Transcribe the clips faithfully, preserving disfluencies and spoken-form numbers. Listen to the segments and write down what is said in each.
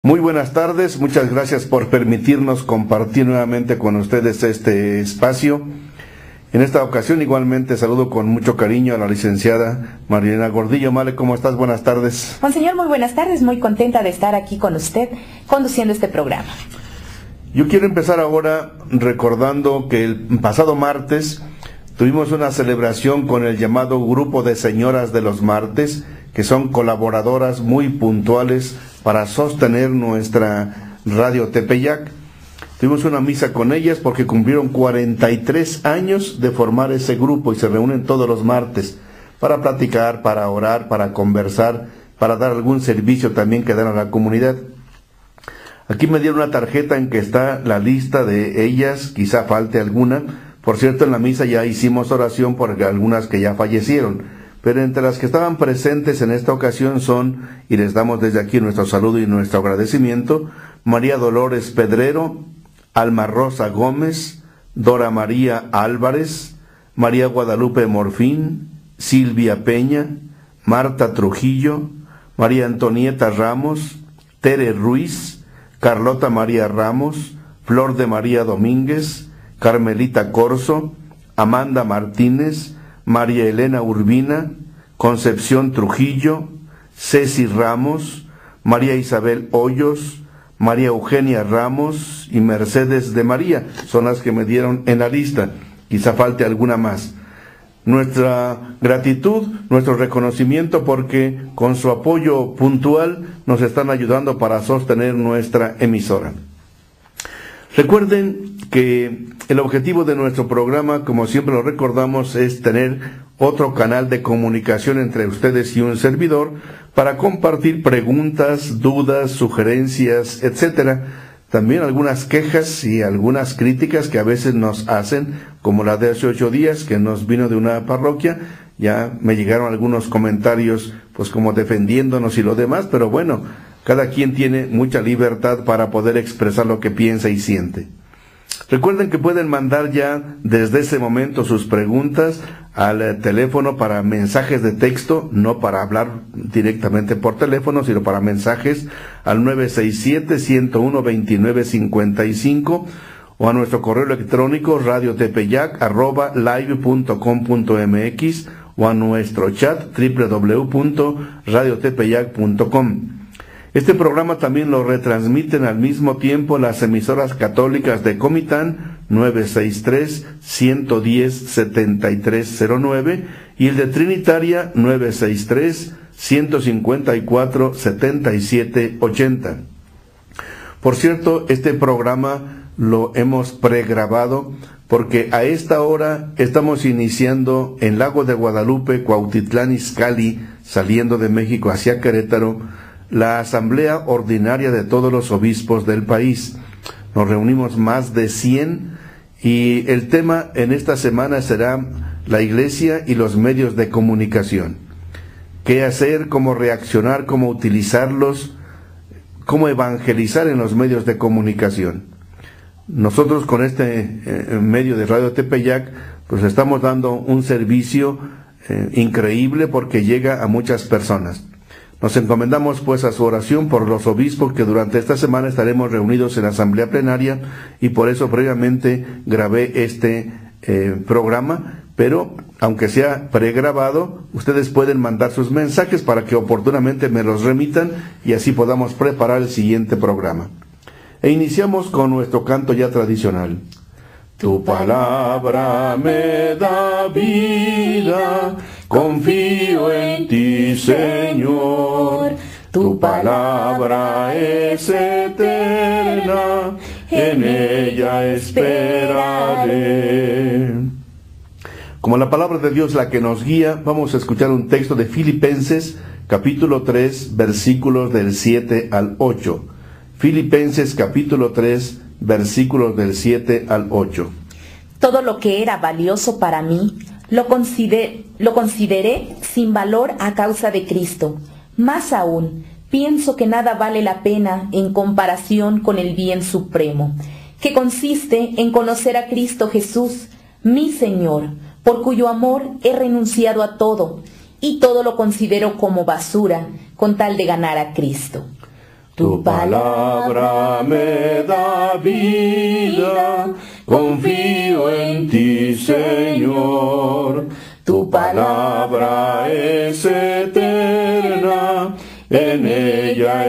Muy buenas tardes, muchas gracias por permitirnos compartir nuevamente con ustedes este espacio. En esta ocasión igualmente saludo con mucho cariño a la licenciada Marilena Gordillo. Male, ¿cómo estás? Buenas tardes. Monseñor, muy buenas tardes, muy contenta de estar aquí con usted conduciendo este programa. Yo quiero empezar ahora recordando que el pasado martes tuvimos una celebración con el llamado Grupo de Señoras de los Martes, que son colaboradoras muy puntuales para sostener nuestra Radio Tepeyac. Tuvimos una misa con ellas porque cumplieron cuarenta y tres años de formar ese grupo y se reúnen todos los martes para platicar, para orar, para conversar, para dar algún servicio también que dan a la comunidad. Aquí me dieron una tarjeta en que está la lista de ellas, quizá falte alguna. Por cierto, en la misa ya hicimos oración por algunas que ya fallecieron, pero entre las que estaban presentes en esta ocasión son, y les damos desde aquí nuestro saludo y nuestro agradecimiento, María Dolores Pedrero, Alma Rosa Gómez, Dora María Álvarez, María Guadalupe Morfín, Silvia Peña, Marta Trujillo, María Antonieta Ramos, Tere Ruiz, Carlota María Ramos, Flor de María Domínguez, Carmelita Corso, Amanda Martínez, María Elena Urbina, Concepción Trujillo, Ceci Ramos, María Isabel Hoyos, María Eugenia Ramos y Mercedes de María, son las que me dieron en la lista, quizá falte alguna más. Nuestra gratitud, nuestro reconocimiento porque con su apoyo puntual nos están ayudando para sostener nuestra emisora. Recuerden que el objetivo de nuestro programa, como siempre lo recordamos, es tener otro canal de comunicación entre ustedes y un servidor para compartir preguntas, dudas, sugerencias, etcétera. También algunas quejas y algunas críticas que a veces nos hacen, como la de hace ocho días que nos vino de una parroquia. Ya me llegaron algunos comentarios, pues como defendiéndonos y lo demás, pero bueno, cada quien tiene mucha libertad para poder expresar lo que piensa y siente. Recuerden que pueden mandar ya desde ese momento sus preguntas al teléfono para mensajes de texto, no para hablar directamente por teléfono, sino para mensajes al nueve seis siete, uno cero uno, dos nueve cinco cinco o a nuestro correo electrónico radiotepeyac arroba live punto com punto mx o a nuestro chat doble u doble u doble u punto radiotepeyac punto com. Este programa también lo retransmiten al mismo tiempo las emisoras católicas de Comitán nueve seis tres, uno uno cero, siete tres cero nueve y el de Trinitaria nueve seis tres, uno cinco cuatro, siete siete ocho cero. Por cierto, este programa lo hemos pregrabado porque a esta hora estamos iniciando en Lago de Guadalupe, Cuautitlán Izcalli, saliendo de México hacia Querétaro, la asamblea ordinaria de todos los obispos del país. Nos reunimos más de cien y el tema en esta semana será la iglesia y los medios de comunicación. ¿Qué hacer? ¿Cómo reaccionar? ¿Cómo utilizarlos? ¿Cómo evangelizar en los medios de comunicación? Nosotros con este eh, medio de Radio Tepeyac pues estamos dando un servicio eh, increíble porque llega a muchas personas. Nos encomendamos pues a su oración por los obispos que durante esta semana estaremos reunidos en la asamblea plenaria y por eso previamente grabé este eh, programa, pero aunque sea pregrabado, ustedes pueden mandar sus mensajes para que oportunamente me los remitan y así podamos preparar el siguiente programa. E iniciamos con nuestro canto ya tradicional. Tu palabra me da vida, confío en ti, Señor. Tu palabra es eterna, en ella esperaré. Como la palabra de Dios la que nos guía, vamos a escuchar un texto de Filipenses, capítulo tres, versículos del siete al ocho. Filipenses, capítulo tres, versículos del siete al ocho. Todo lo que era valioso para mí, lo, consider, lo consideré sin valor a causa de Cristo. Más aún, pienso que nada vale la pena en comparación con el bien supremo, que consiste en conocer a Cristo Jesús, mi Señor, por cuyo amor he renunciado a todo, y todo lo considero como basura, con tal de ganar a Cristo. Tu palabra me da vida, confío en ti, Señor. Tu palabra es eterna, en ella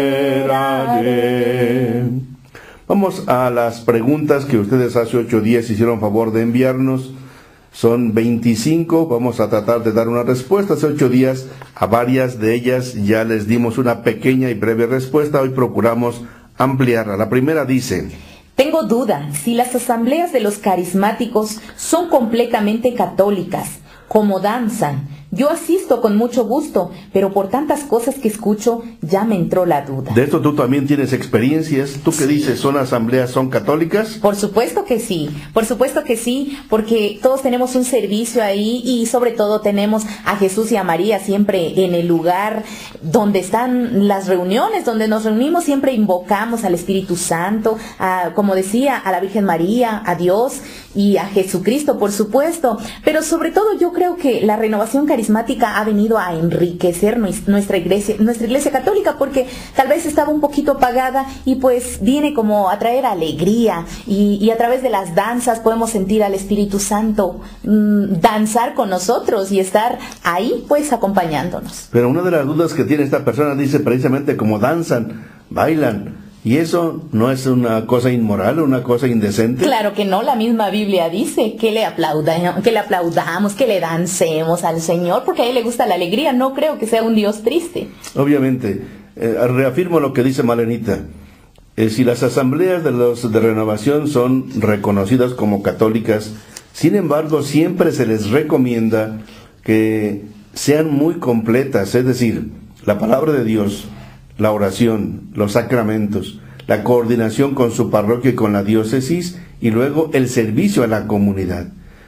esperaré. Vamos a las preguntas que ustedes hace ocho días hicieron favor de enviarnos. Son veinticinco, vamos a tratar de dar una respuesta. Hace ocho días a varias de ellas ya les dimos una pequeña y breve respuesta. Hoy procuramos ampliarla. La primera dice: tengo duda si las asambleas de los carismáticos son completamente católicas, como danzan. Yo asisto con mucho gusto, pero por tantas cosas que escucho, ya me entró la duda. De esto tú también tienes experiencias. ¿Tú qué dices? ¿Son asambleas, son católicas? Por supuesto que sí, por supuesto que sí, porque todos tenemos un servicio ahí y sobre todo tenemos a Jesús y a María siempre en el lugar donde están las reuniones, donde nos reunimos, siempre invocamos al Espíritu Santo, a, como decía, a la Virgen María, a Dios y a Jesucristo, por supuesto. Pero sobre todo yo creo que la renovación carismática ha venido a enriquecer nuestra iglesia, nuestra iglesia católica, porque tal vez estaba un poquito apagada y pues viene como a traer alegría y, y a través de las danzas podemos sentir al Espíritu Santo mmm, danzar con nosotros y estar ahí pues acompañándonos. Pero una de las dudas que tiene esta persona dice precisamente como danzan, bailan. ¿Y eso no es una cosa inmoral, una cosa indecente? Claro que no, la misma Biblia dice que le, aplauda, que le aplaudamos, que le dancemos al Señor, porque a Él le gusta la alegría, no creo que sea un Dios triste. Obviamente, eh, reafirmo lo que dice Malenita. Eh, si las asambleas de los de renovación son reconocidas como católicas, sin embargo, siempre se les recomienda que sean muy completas, es decir, la palabra de Dios, la oración, los sacramentos, la coordinación con su parroquia y con la diócesis, y luego el servicio a la comunidad.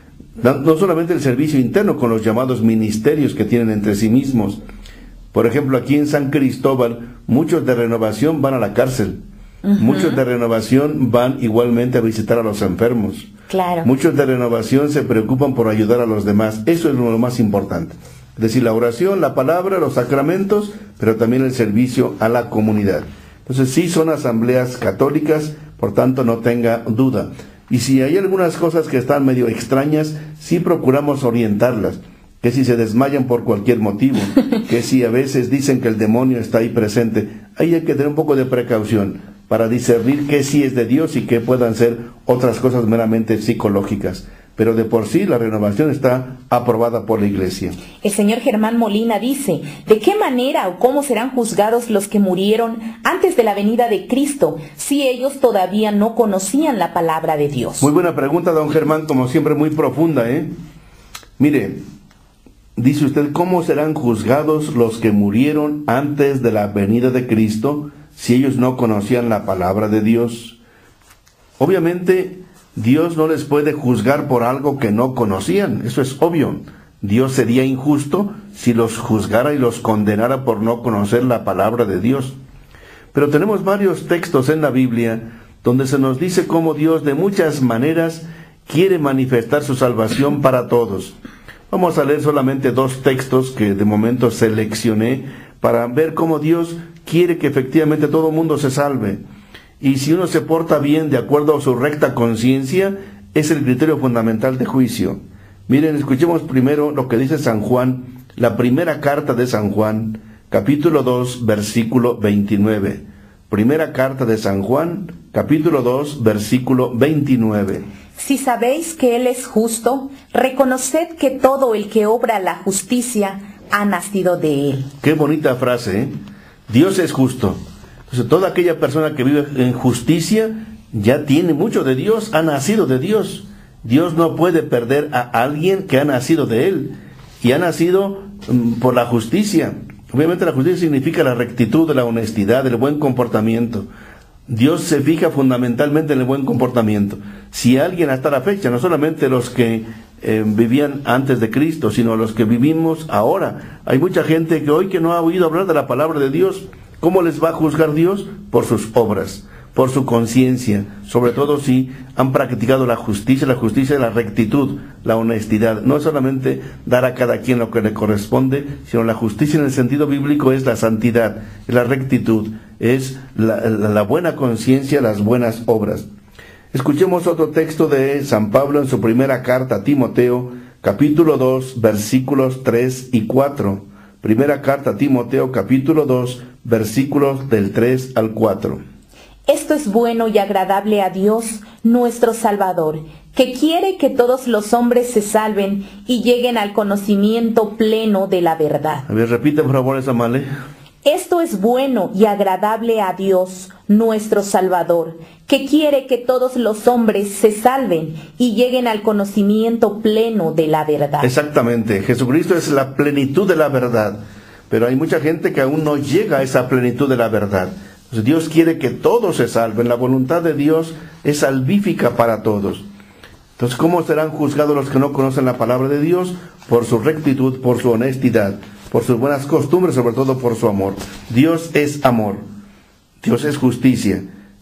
No solamente el servicio interno con los llamados ministerios que tienen entre sí mismos. Por ejemplo, aquí en San Cristóbal, muchos de renovación van a la cárcel. Uh-huh. Muchos de renovación van igualmente a visitar a los enfermos. Claro. Muchos de renovación se preocupan por ayudar a los demás. Eso es lo más importante. Es decir, la oración, la palabra, los sacramentos, pero también el servicio a la comunidad. Entonces sí son asambleas católicas, por tanto no tenga duda. Y si hay algunas cosas que están medio extrañas, sí procuramos orientarlas. Que si se desmayan por cualquier motivo, que si a veces dicen que el demonio está ahí presente, ahí hay que tener un poco de precaución para discernir qué sí es de Dios y qué puedan ser otras cosas meramente psicológicas. Pero de por sí la renovación está aprobada por la Iglesia. El señor Germán Molina dice: ¿de qué manera o cómo serán juzgados los que murieron antes de la venida de Cristo, si ellos todavía no conocían la palabra de Dios? Muy buena pregunta, don Germán, como siempre muy profunda, ¿eh? Mire, dice usted, ¿cómo serán juzgados los que murieron antes de la venida de Cristo, si ellos no conocían la palabra de Dios? Obviamente, Dios no les puede juzgar por algo que no conocían, eso es obvio. Dios sería injusto si los juzgara y los condenara por no conocer la palabra de Dios. Pero tenemos varios textos en la Biblia donde se nos dice cómo Dios de muchas maneras quiere manifestar su salvación para todos. Vamos a leer solamente dos textos que de momento seleccioné para ver cómo Dios quiere que efectivamente todo el mundo se salve. Y si uno se porta bien de acuerdo a su recta conciencia, es el criterio fundamental de juicio. Miren, escuchemos primero lo que dice San Juan, la primera carta de San Juan, capítulo dos, versículo veintinueve. Primera carta de San Juan, capítulo dos, versículo veintinueve. Si sabéis que Él es justo, reconoced que todo el que obra la justicia ha nacido de Él. Qué bonita frase, ¿eh? Dios es justo. Entonces, toda aquella persona que vive en justicia ya tiene mucho de Dios, ha nacido de Dios. Dios no puede perder a alguien que ha nacido de Él y ha nacido um, por la justicia. Obviamente la justicia significa la rectitud, la honestidad, el buen comportamiento. Dios se fija fundamentalmente en el buen comportamiento. Si alguien hasta la fecha, no solamente los que eh, vivían antes de Cristo, sino los que vivimos ahora, hay mucha gente que hoy que no ha oído hablar de la palabra de Dios. ¿Cómo les va a juzgar Dios? Por sus obras, por su conciencia, sobre todo si han practicado la justicia, la justicia, la rectitud, la honestidad. No es solamente dar a cada quien lo que le corresponde, sino la justicia en el sentido bíblico es la santidad, es la rectitud, es la, la, la buena conciencia, las buenas obras. Escuchemos otro texto de San Pablo en su primera carta a Timoteo, capítulo dos, versículos tres y cuatro. Primera carta a Timoteo, capítulo dos, versículos del tres al cuatro. Esto es bueno y agradable a Dios, nuestro Salvador, que quiere que todos los hombres se salven y lleguen al conocimiento pleno de la verdad. A ver, repite por favor esa, Male. Esto es bueno y agradable a Dios, nuestro Salvador, que quiere que todos los hombres se salven y lleguen al conocimiento pleno de la verdad. Exactamente, Jesucristo es la plenitud de la verdad, pero hay mucha gente que aún no llega a esa plenitud de la verdad. Entonces, Dios quiere que todos se salven, la voluntad de Dios es salvífica para todos. Entonces, ¿cómo serán juzgados los que no conocen la palabra de Dios? Por su rectitud, por su honestidad, por sus buenas costumbres, sobre todo por su amor. Dios es amor, Dios es justicia.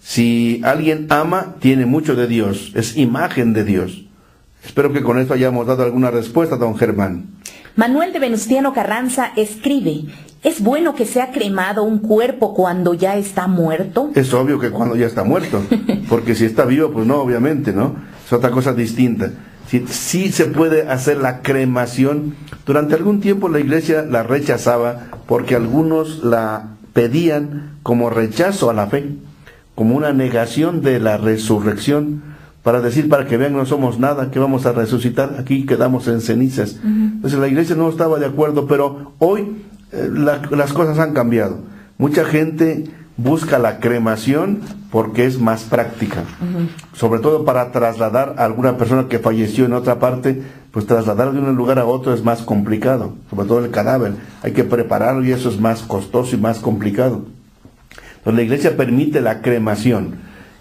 Si alguien ama, tiene mucho de Dios, es imagen de Dios. Espero que con esto hayamos dado alguna respuesta, don Germán. Manuel de Venustiano Carranza escribe: ¿es bueno que sea cremado un cuerpo cuando ya está muerto? Es obvio que cuando ya está muerto, porque si está vivo, pues no, obviamente, ¿no? Es otra cosa distinta. Sí, sí se puede hacer la cremación. Durante algún tiempo la iglesia la rechazaba porque algunos la pedían como rechazo a la fe, como una negación de la resurrección, para decir, para que vean, no somos nada, que vamos a resucitar, aquí quedamos en cenizas. Uh-huh. Entonces la iglesia no estaba de acuerdo, pero hoy eh, la, las cosas han cambiado. Mucha gente busca la cremación porque es más práctica, uh-huh. sobre todo para trasladar a alguna persona que falleció en otra parte, pues trasladar de un lugar a otro es más complicado, sobre todo el cadáver, hay que prepararlo y eso es más costoso y más complicado. Entonces la iglesia permite la cremación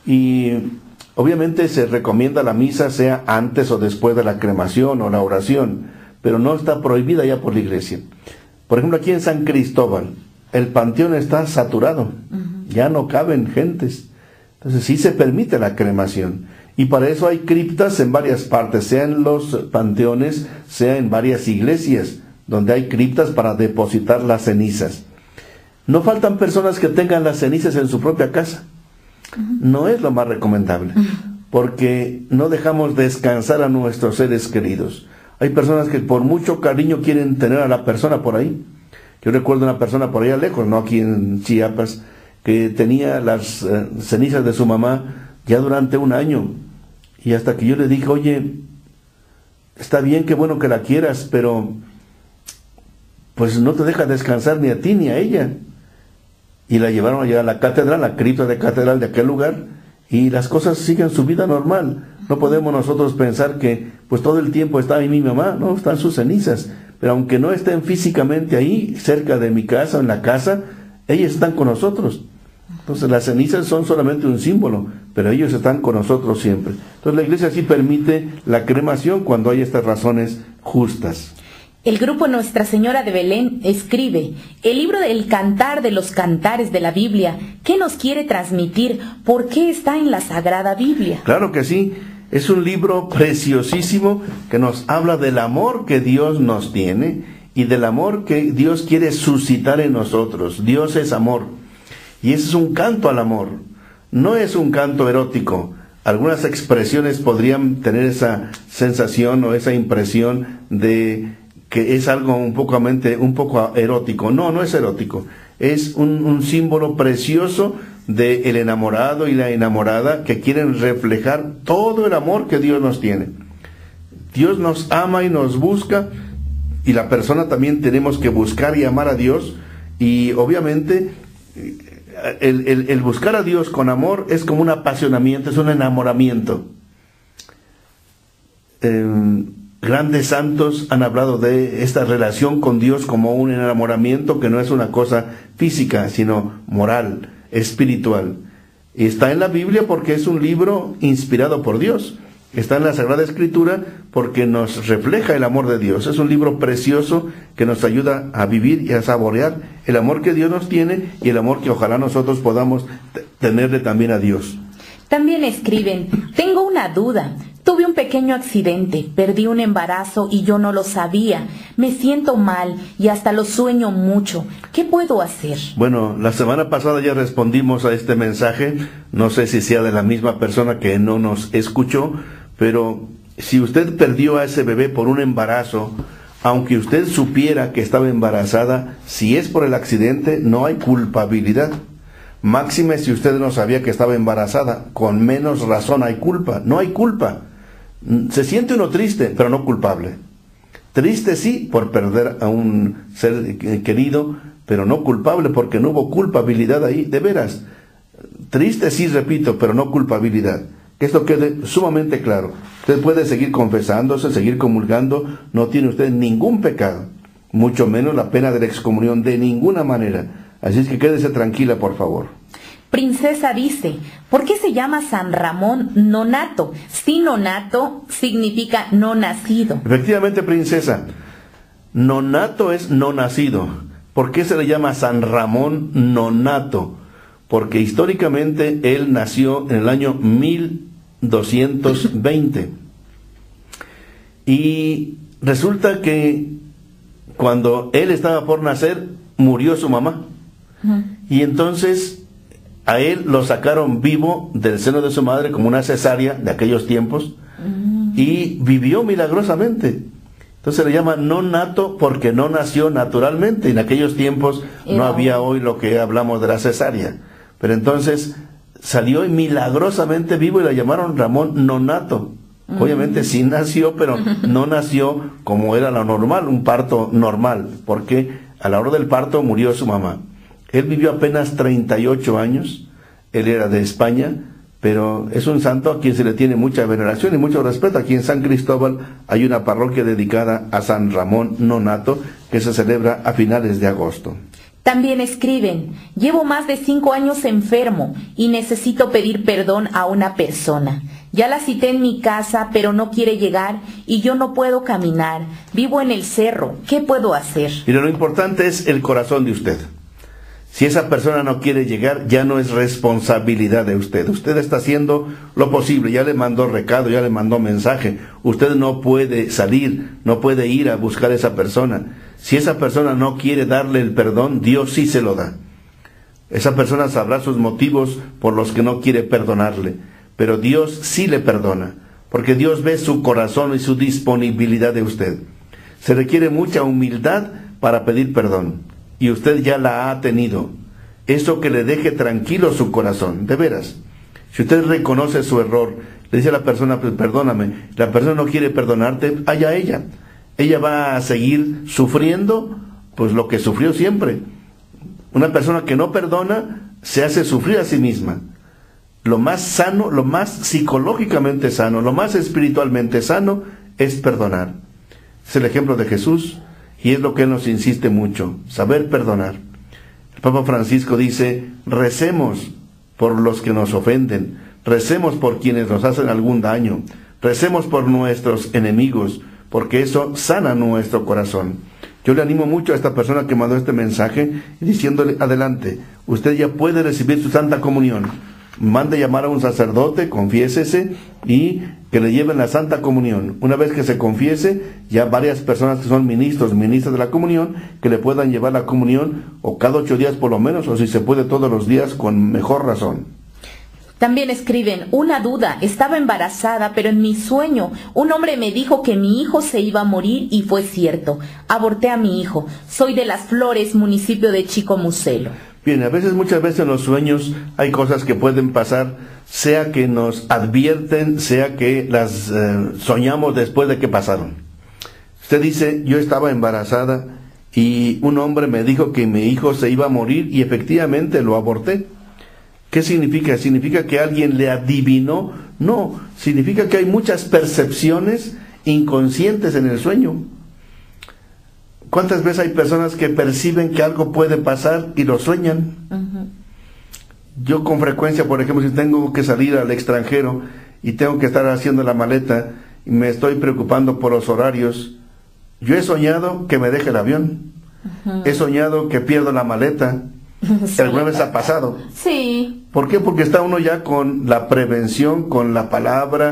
y obviamente se recomienda la misa sea antes o después de la cremación o la oración, pero no está prohibida ya por la iglesia. Por ejemplo, aquí en San Cristóbal, el panteón está saturado, uh-huh. ya no caben gentes. Entonces sí se permite la cremación. Y para eso hay criptas en varias partes, sea en los panteones, sea en varias iglesias, donde hay criptas para depositar las cenizas. No faltan personas que tengan las cenizas en su propia casa. Uh-huh. No es lo más recomendable, uh-huh. porque no dejamos descansar a nuestros seres queridos. Hay personas que por mucho cariño quieren tener a la persona por ahí. Yo recuerdo una persona por allá lejos, no aquí en Chiapas, que tenía las eh, cenizas de su mamá ya durante un año. Y hasta que yo le dije, oye, está bien, qué bueno que la quieras, pero pues no te deja descansar ni a ti ni a ella. Y la llevaron allá a la catedral, la cripta de catedral de aquel lugar, y las cosas siguen su vida normal. No podemos nosotros pensar que pues todo el tiempo está ahí mi mamá, no, están sus cenizas. Pero aunque no estén físicamente ahí, cerca de mi casa, en la casa, ellos están con nosotros. Entonces las cenizas son solamente un símbolo, pero ellos están con nosotros siempre. Entonces la iglesia sí permite la cremación cuando hay estas razones justas. El grupo Nuestra Señora de Belén escribe: el libro del Cantar de los Cantares de la Biblia, ¿qué nos quiere transmitir? ¿Por qué está en la Sagrada Biblia? Claro que sí. Es un libro preciosísimo que nos habla del amor que Dios nos tiene y del amor que Dios quiere suscitar en nosotros. Dios es amor. Y ese es un canto al amor. No es un canto erótico. Algunas expresiones podrían tener esa sensación o esa impresión de que es algo un poco, un poco erótico. No, no es erótico. Es un, un símbolo precioso del enamorado y la enamorada que quieren reflejar todo el amor que Dios nos tiene. Dios nos ama y nos busca, y la persona también tenemos que buscar y amar a Dios, y obviamente el, el, el buscar a Dios con amor es como un apasionamiento, es un enamoramiento. Eh, grandes santos han hablado de esta relación con Dios como un enamoramiento que no es una cosa física, sino moral, espiritual. Y está en la Biblia porque es un libro inspirado por Dios. Está en la Sagrada Escritura porque nos refleja el amor de Dios. Es un libro precioso que nos ayuda a vivir y a saborear el amor que Dios nos tiene y el amor que ojalá nosotros podamos t- tenerle también a Dios. También escriben: tengo una duda. ¿Tú Tuve un pequeño accidente, perdí un embarazo y yo no lo sabía. Me siento mal y hasta lo sueño mucho. ¿Qué puedo hacer? Bueno, la semana pasada ya respondimos a este mensaje. No sé si sea de la misma persona que no nos escuchó, pero si usted perdió a ese bebé por un embarazo, aunque usted supiera que estaba embarazada, si es por el accidente, no hay culpabilidad. Máxime si usted no sabía que estaba embarazada, con menos razón hay culpa. No hay culpa. Se siente uno triste, pero no culpable. Triste sí por perder a un ser querido, pero no culpable porque no hubo culpabilidad ahí, de veras. Triste sí, repito, pero no culpabilidad. Que esto quede sumamente claro. Usted puede seguir confesándose, seguir comulgando, no tiene usted ningún pecado, mucho menos la pena de la excomunión, de ninguna manera. Así es que quédese tranquila, por favor. Princesa dice, ¿por qué se llama San Ramón nonato? Si nonato significa no nacido. Efectivamente, princesa, nonato es no nacido. ¿Por qué se le llama San Ramón nonato? Porque históricamente él nació en el año mil doscientos veinte. Y resulta que cuando él estaba por nacer, murió su mamá. Uh-huh. Y entonces a él lo sacaron vivo del seno de su madre como una cesárea de aquellos tiempos, uh-huh, y vivió milagrosamente. Entonces le llaman no nato porque no nació naturalmente. En aquellos tiempos no, no había hoy lo que hablamos de la cesárea. Pero entonces salió milagrosamente vivo y la llamaron Ramón nonato. Uh-huh. Obviamente sí nació, pero no nació como era lo normal, un parto normal, porque a la hora del parto murió su mamá. Él vivió apenas treinta y ocho años, él era de España, pero es un santo a quien se le tiene mucha veneración y mucho respeto. Aquí en San Cristóbal hay una parroquia dedicada a San Ramón nonato que se celebra a finales de agosto. También escriben, llevo más de cinco años enfermo y necesito pedir perdón a una persona. Ya la cité en mi casa, pero no quiere llegar y yo no puedo caminar. Vivo en el cerro. ¿Qué puedo hacer? Mira, lo importante es el corazón de usted. Si esa persona no quiere llegar, ya no es responsabilidad de usted. Usted está haciendo lo posible, ya le mandó recado, ya le mandó mensaje. Usted no puede salir, no puede ir a buscar a esa persona. Si esa persona no quiere darle el perdón, Dios sí se lo da. Esa persona sabrá sus motivos por los que no quiere perdonarle, pero Dios sí le perdona, porque Dios ve su corazón y su disponibilidad de usted. Se requiere mucha humildad para pedir perdón. Y usted ya la ha tenido. Eso que le deje tranquilo su corazón, de veras. Si usted reconoce su error, le dice a la persona, pues perdóname, la persona no quiere perdonarte, allá ella. Ella va a seguir sufriendo, pues lo que sufrió siempre. Una persona que no perdona, se hace sufrir a sí misma. Lo más sano, lo más psicológicamente sano, lo más espiritualmente sano, es perdonar. Es el ejemplo de Jesús. Y es lo que Él nos insiste mucho, saber perdonar. El Papa Francisco dice, recemos por los que nos ofenden, recemos por quienes nos hacen algún daño, recemos por nuestros enemigos, porque eso sana nuestro corazón. Yo le animo mucho a esta persona que mandó este mensaje, diciéndole, adelante, usted ya puede recibir su Santa Comunión. Mande llamar a un sacerdote, confiésese y que le lleven la Santa Comunión. Una vez que se confiese, ya varias personas que son ministros, ministras de la comunión, que le puedan llevar la comunión o cada ocho días por lo menos, o si se puede todos los días con mejor razón. También escriben, una duda, estaba embarazada, pero en mi sueño un hombre me dijo que mi hijo se iba a morir y fue cierto. Aborté a mi hijo. Soy de Las Flores, municipio de Chicomucelo. Bien, a veces, muchas veces en los sueños hay cosas que pueden pasar, sea que nos advierten, sea que las eh, soñamos después de que pasaron. Usted dice, yo estaba embarazada y un hombre me dijo que mi hijo se iba a morir y efectivamente lo aborté. ¿Qué significa? ¿Significa que alguien le adivinó? No, significa que hay muchas percepciones inconscientes en el sueño. ¿Cuántas veces hay personas que perciben que algo puede pasar y lo sueñan? Uh-huh. Yo con frecuencia, por ejemplo, si tengo que salir al extranjero y tengo que estar haciendo la maleta y me estoy preocupando por los horarios, yo he soñado que me deje el avión. Uh-huh. He soñado que pierdo la maleta. Sí. ¿Alguna vez ha pasado? Sí. ¿Por qué? Porque está uno ya con la prevención, con la palabra,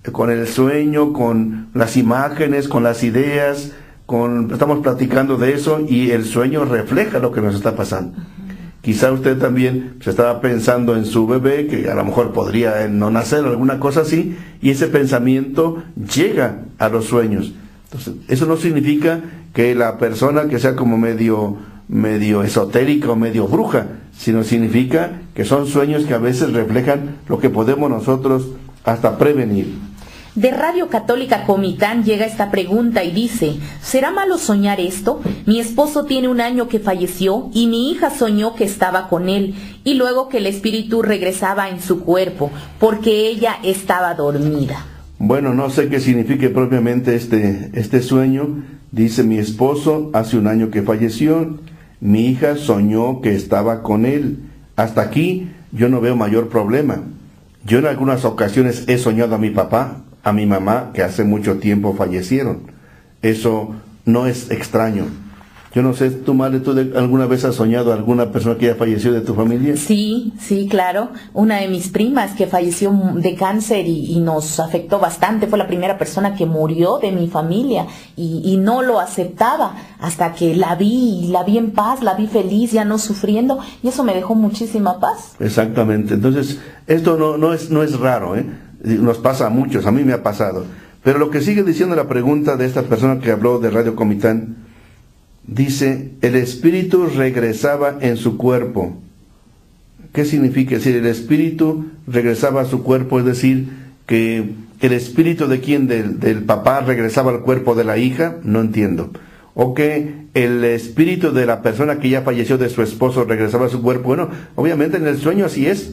con el sueño, con las imágenes, con las ideas, con, estamos platicando de eso y el sueño refleja lo que nos está pasando. Quizá usted también se estaba pensando en su bebé, que a lo mejor podría no nacer o alguna cosa así, y ese pensamiento llega a los sueños. Entonces, eso no significa que la persona que sea como medio, medio esotérica o medio bruja, sino significa que son sueños que a veces reflejan lo que podemos nosotros hasta prevenir. De Radio Católica Comitán llega esta pregunta y dice: ¿será malo soñar esto? Mi esposo tiene un año que falleció y mi hija soñó que estaba con él y luego que el espíritu regresaba en su cuerpo porque ella estaba dormida. Bueno, no sé qué signifique propiamente este, este sueño. Dice: mi esposo hace un año que falleció, mi hija soñó que estaba con él. Hasta aquí yo no veo mayor problema. Yo en algunas ocasiones he soñado a mi papá, a mi mamá, que hace mucho tiempo fallecieron. Eso no es extraño. Yo no sé, tu madre, ¿tú de, alguna vez has soñado a alguna persona que ya falleció de tu familia? Sí, sí, claro. Una de mis primas que falleció de cáncer y, y nos afectó bastante. Fue la primera persona que murió de mi familia y, y no lo aceptaba hasta que la vi, la vi en paz, la vi feliz, ya no sufriendo, y eso me dejó muchísima paz. Exactamente. Entonces, esto no, no es, no es raro, ¿eh? Nos pasa a muchos, a mí me ha pasado. Pero lo que sigue diciendo la pregunta de esta persona que habló de Radio Comitán, dice: el espíritu regresaba en su cuerpo. ¿Qué significa? Es decir, el espíritu regresaba a su cuerpo, es decir, que el espíritu de quién, del, del papá regresaba al cuerpo de la hija, no entiendo. O que el espíritu de la persona que ya falleció de su esposo regresaba a su cuerpo. Bueno, obviamente en el sueño así es.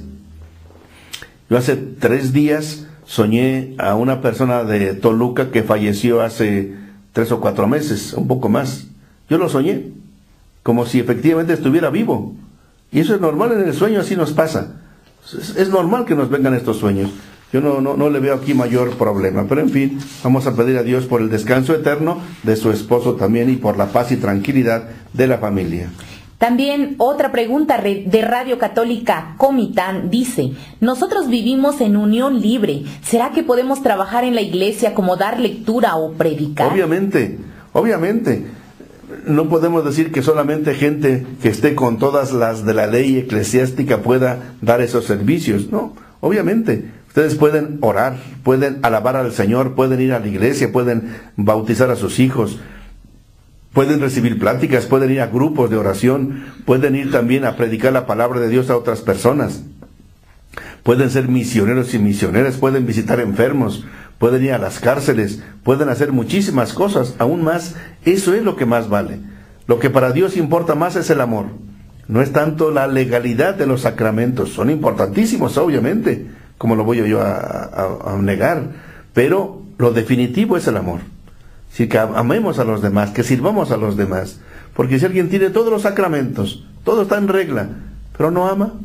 Yo hace tres días soñé a una persona de Toluca que falleció hace tres o cuatro meses, un poco más. Yo lo soñé, como si efectivamente estuviera vivo. Y eso es normal en el sueño, así nos pasa. Es, es normal que nos vengan estos sueños. Yo no, no, no le veo aquí mayor problema. Pero en fin, vamos a pedir a Dios por el descanso eterno de su esposo también y por la paz y tranquilidad de la familia. También otra pregunta de Radio Católica Comitán dice: nosotros vivimos en unión libre. ¿Será que podemos trabajar en la iglesia como dar lectura o predicar? Obviamente, obviamente. No podemos decir que solamente gente que esté con todas las de la ley eclesiástica pueda dar esos servicios, no, obviamente. Ustedes pueden orar, pueden alabar al Señor, pueden ir a la iglesia, pueden bautizar a sus hijos, pueden recibir pláticas, pueden ir a grupos de oración, pueden ir también a predicar la palabra de Dios a otras personas, pueden ser misioneros y misioneras, pueden visitar enfermos, pueden ir a las cárceles, pueden hacer muchísimas cosas, aún más. Eso es lo que más vale. Lo que para Dios importa más es el amor. No es tanto la legalidad de los sacramentos, son importantísimos obviamente, como lo voy yo a, a, a negar, pero lo definitivo es el amor. Si que amemos a los demás, que sirvamos a los demás, porque si alguien tiene todos los sacramentos, todo está en regla, pero no ama,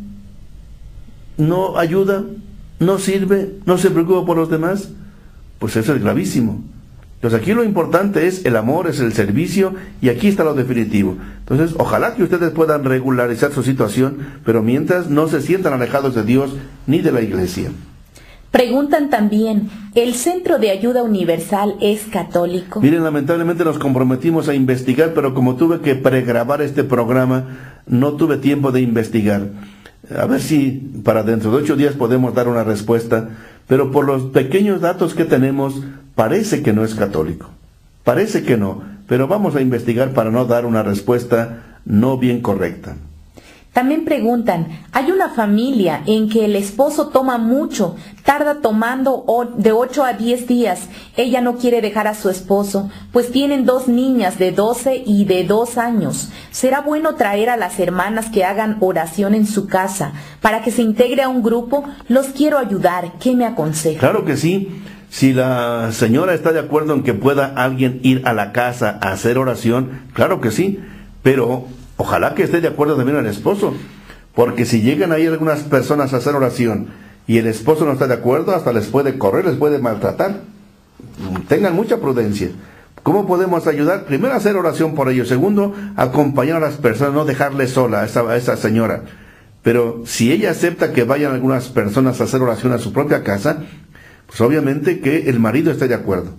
no ayuda, no sirve, no se preocupa por los demás, pues eso es gravísimo. Entonces aquí lo importante es el amor, es el servicio, y aquí está lo definitivo. Entonces ojalá que ustedes puedan regularizar su situación, pero mientras no se sientan alejados de Dios ni de la iglesia. Preguntan también: ¿el Centro de Ayuda Universal es católico? Miren, lamentablemente nos comprometimos a investigar, pero como tuve que pregrabar este programa, no tuve tiempo de investigar. A ver si para dentro de ocho días podemos dar una respuesta, pero por los pequeños datos que tenemos, parece que no es católico. Parece que no, pero vamos a investigar para no dar una respuesta no bien correcta. También preguntan: hay una familia en que el esposo toma mucho, tarda tomando de ocho a diez días. Ella no quiere dejar a su esposo, pues tienen dos niñas de doce y de dos años. ¿Será bueno traer a las hermanas que hagan oración en su casa para que se integre a un grupo? Los quiero ayudar, ¿qué me aconseja? Claro que sí. Si la señora está de acuerdo en que pueda alguien ir a la casa a hacer oración, claro que sí, pero ojalá que esté de acuerdo también el esposo, porque si llegan ahí algunas personas a hacer oración y el esposo no está de acuerdo, hasta les puede correr, les puede maltratar. Tengan mucha prudencia. ¿Cómo podemos ayudar? Primero, hacer oración por ellos. Segundo, acompañar a las personas, no dejarle sola a esa, a esa señora. Pero si ella acepta que vayan algunas personas a hacer oración a su propia casa, Pues obviamente que el marido esté de acuerdo.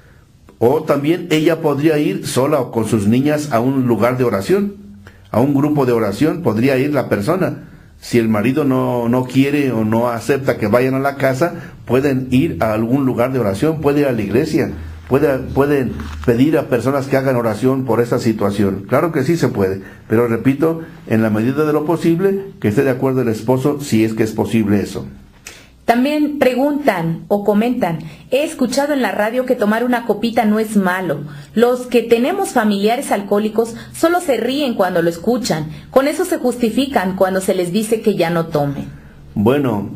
O también ella podría ir sola o con sus niñas a un lugar de oración, a un grupo de oración, podría ir la persona. Si el marido no, no quiere o no acepta que vayan a la casa, pueden ir a algún lugar de oración, puede ir a la iglesia, puede, pueden pedir a personas que hagan oración por esa situación. Claro que sí se puede, pero repito, en la medida de lo posible, que esté de acuerdo el esposo, si es que es posible eso. También preguntan o comentan, he escuchado en la radio que tomar una copita no es malo. Los que tenemos familiares alcohólicos solo se ríen cuando lo escuchan. Con eso se justifican cuando se les dice que ya no tomen. Bueno,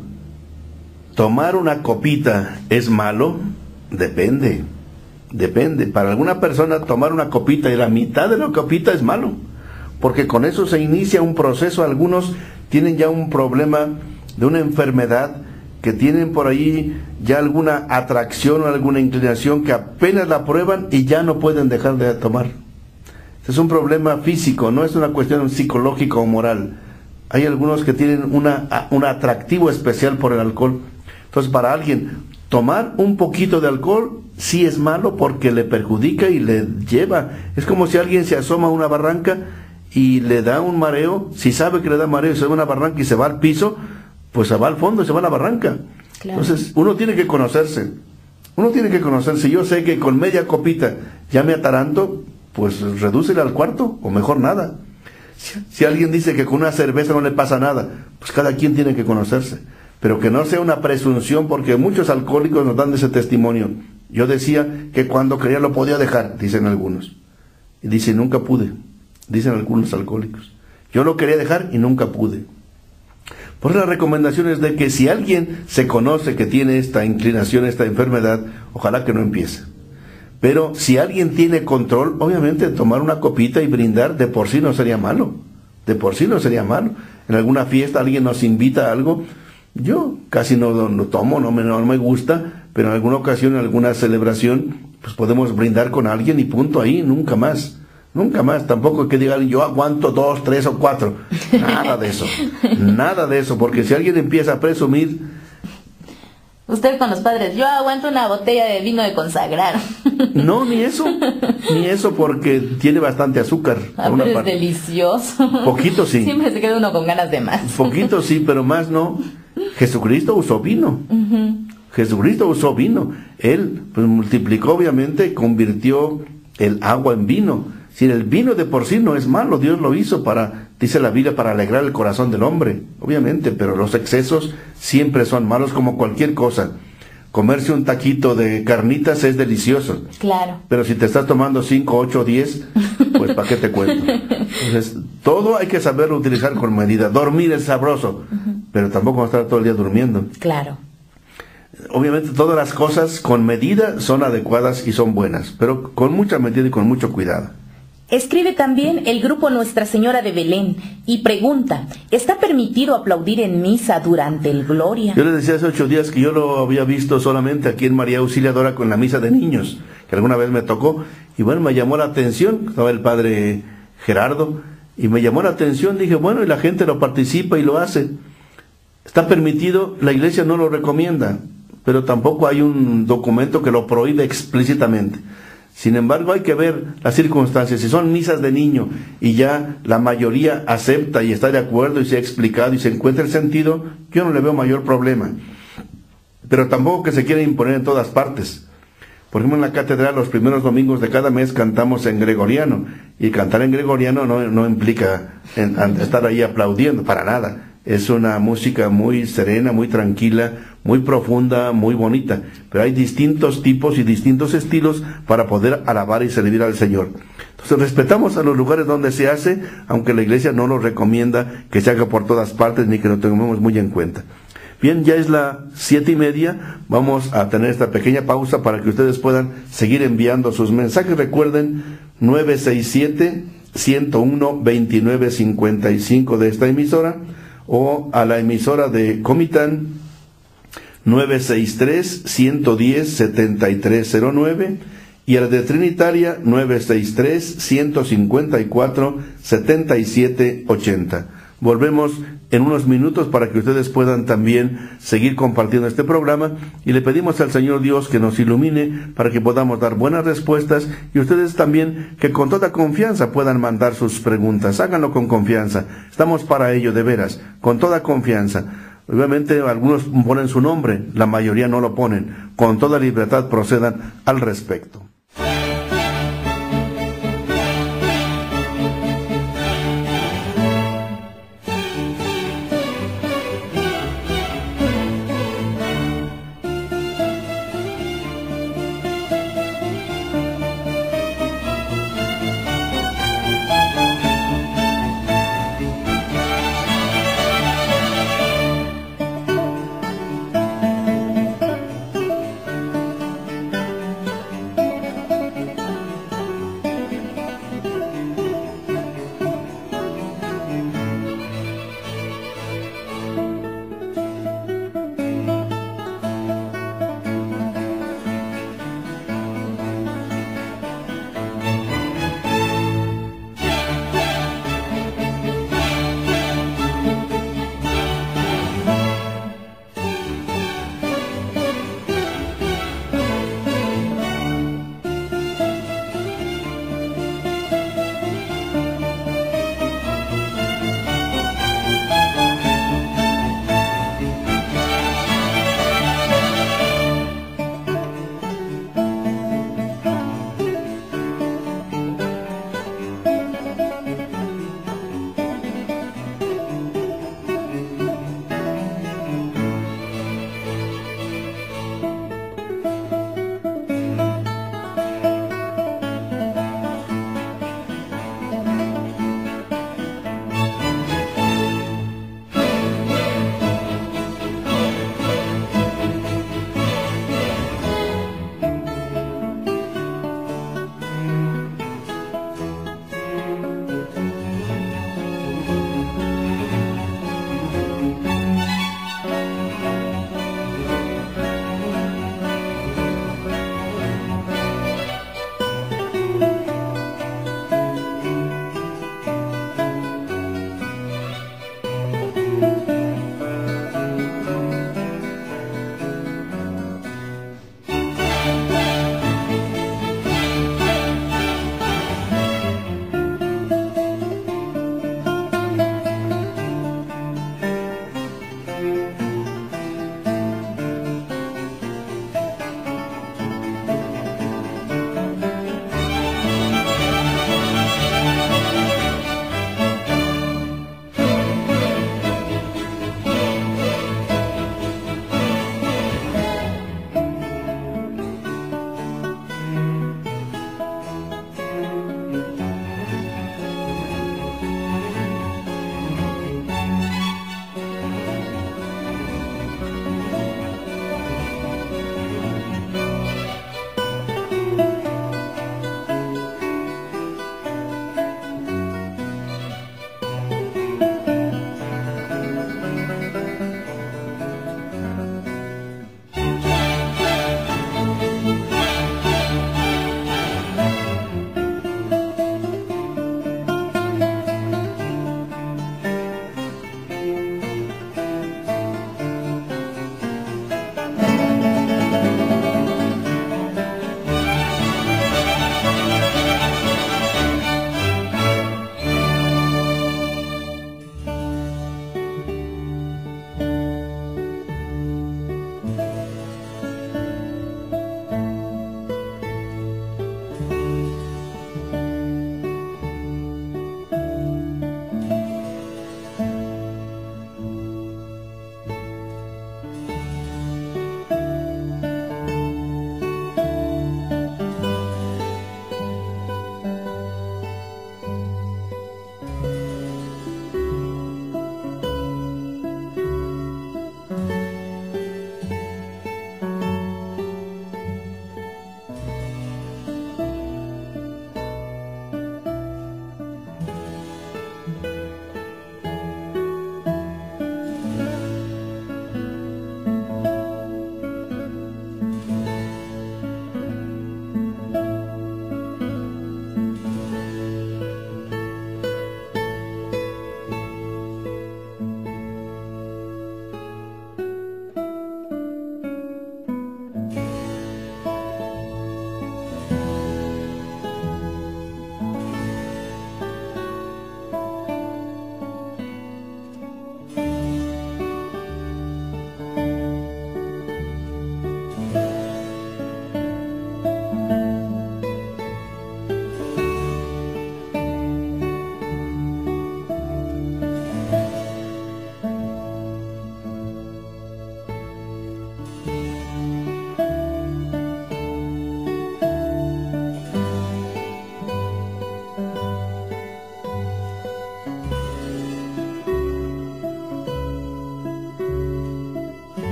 ¿tomar una copita es malo? Depende, depende. Para alguna persona tomar una copita y la mitad de la copita es malo, porque con eso se inicia un proceso. Algunos tienen ya un problema de una enfermedad, que tienen por ahí ya alguna atracción o alguna inclinación que apenas la prueban y ya no pueden dejar de tomar. Es un problema físico, no es una cuestión psicológica o moral. Hay algunos que tienen una, un atractivo especial por el alcohol. Entonces, para alguien, tomar un poquito de alcohol sí es malo porque le perjudica y le lleva. Es como si alguien se asoma a una barranca y le da un mareo. Si sabe que le da mareo y se va a una barranca y se va al piso, pues se va al fondo, se va a la barranca. Claro. Entonces, uno tiene que conocerse. Uno tiene que conocerse. Yo sé que con media copita ya me ataranto, pues redúcela al cuarto, o mejor nada. Si, si alguien dice que con una cerveza no le pasa nada, pues cada quien tiene que conocerse. Pero que no sea una presunción, porque muchos alcohólicos nos dan ese testimonio. Yo decía que cuando quería lo podía dejar, dicen algunos. Y dicen, nunca pude, dicen algunos alcohólicos. Yo lo quería dejar y nunca pude. Por la recomendación es de que si alguien se conoce que tiene esta inclinación, esta enfermedad, ojalá que no empiece. Pero si alguien tiene control, obviamente tomar una copita y brindar de por sí no sería malo. De por sí no sería malo. En alguna fiesta alguien nos invita a algo, yo casi no, no tomo, no me, no me gusta, pero en alguna ocasión, en alguna celebración, pues podemos brindar con alguien y punto ahí, nunca más. Nunca más, tampoco que digan yo aguanto dos, tres o cuatro. Nada de eso, nada de eso, porque si alguien empieza a presumir... Usted con los padres, yo aguanto una botella de vino de consagrar. No, ni eso, ni eso, porque tiene bastante azúcar. Ah, pero es parte. Delicioso. Poquito sí. Siempre se queda uno con ganas de más. Poquito sí, pero más no. Jesucristo usó vino. Uh-huh. Jesucristo usó vino. Él pues, multiplicó, obviamente, convirtió el agua en vino. Si el vino de por sí no es malo, Dios lo hizo para, dice la Biblia, para alegrar el corazón del hombre, obviamente, pero los excesos siempre son malos como cualquier cosa. Comerse un taquito de carnitas es delicioso. Claro. Pero si te estás tomando cinco, ocho, diez, pues ¿para qué te cuento? Entonces, todo hay que saberlo utilizar con medida. Dormir es sabroso, uh-huh. pero tampoco vamos a estar todo el día durmiendo. Claro. Obviamente todas las cosas con medida son adecuadas y son buenas, pero con mucha medida y con mucho cuidado. Escribe también el grupo Nuestra Señora de Belén y pregunta, ¿está permitido aplaudir en misa durante el Gloria? Yo les decía hace ocho días que yo lo había visto solamente aquí en María Auxiliadora con la misa de niños, que alguna vez me tocó, y bueno, me llamó la atención, estaba el padre Gerardo, y me llamó la atención, dije, bueno, y la gente lo participa y lo hace. Está permitido, la iglesia no lo recomienda, pero tampoco hay un documento que lo prohíbe explícitamente. Sin embargo, hay que ver las circunstancias. Si son misas de niño y ya la mayoría acepta y está de acuerdo y se ha explicado y se encuentra el sentido, yo no le veo mayor problema. Pero tampoco que se quiera imponer en todas partes. Por ejemplo, en la catedral los primeros domingos de cada mes cantamos en gregoriano. Y cantar en gregoriano no, no implica en, en estar ahí aplaudiendo, para nada. Es una música muy serena, muy tranquila, muy profunda, muy bonita. Pero hay distintos tipos y distintos estilos para poder alabar y servir al Señor. Entonces respetamos a los lugares donde se hace, aunque la iglesia no nos recomienda que se haga por todas partes ni que lo tengamos muy en cuenta. Bien, ya es las siete y media, vamos a tener esta pequeña pausa para que ustedes puedan seguir enviando sus mensajes. Recuerden, nueve seis siete, uno uno, dos nueve cinco cinco de esta emisora, o a la emisora de Comitán, nueve seis tres, uno uno cero, siete tres cero nueve, y a la de Trinitaria, nueve seis tres, uno cinco cuatro, siete siete ocho cero. Volvemos en unos minutos para que ustedes puedan también seguir compartiendo este programa y le pedimos al Señor Dios que nos ilumine para que podamos dar buenas respuestas y ustedes también que con toda confianza puedan mandar sus preguntas. Háganlo con confianza. Estamos para ello, de veras, con toda confianza. Obviamente algunos ponen su nombre, la mayoría no lo ponen. Con toda libertad procedan al respecto.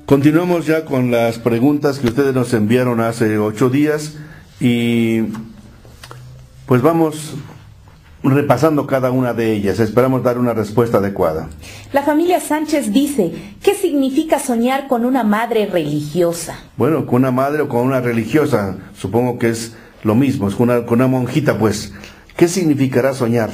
Continuamos ya con las preguntas que ustedes nos enviaron hace ocho días y pues vamos repasando cada una de ellas. Esperamos dar una respuesta adecuada. La familia Sánchez dice, ¿qué significa soñar con una madre religiosa? Bueno, con una madre o con una religiosa, supongo que es lo mismo, es con una, con una monjita, pues. ¿Qué significará soñar?